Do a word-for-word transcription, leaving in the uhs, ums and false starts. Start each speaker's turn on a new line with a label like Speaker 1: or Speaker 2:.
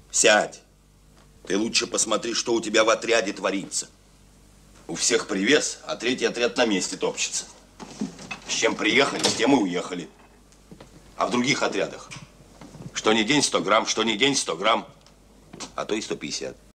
Speaker 1: Сядь. Ты лучше посмотри, что у тебя в отряде творится. У всех привес, а третий отряд на месте топчется. С чем приехали, с тем и уехали. А в других отрядах, что ни день сто грамм, что ни день сто грамм, а то и сто пятьдесят.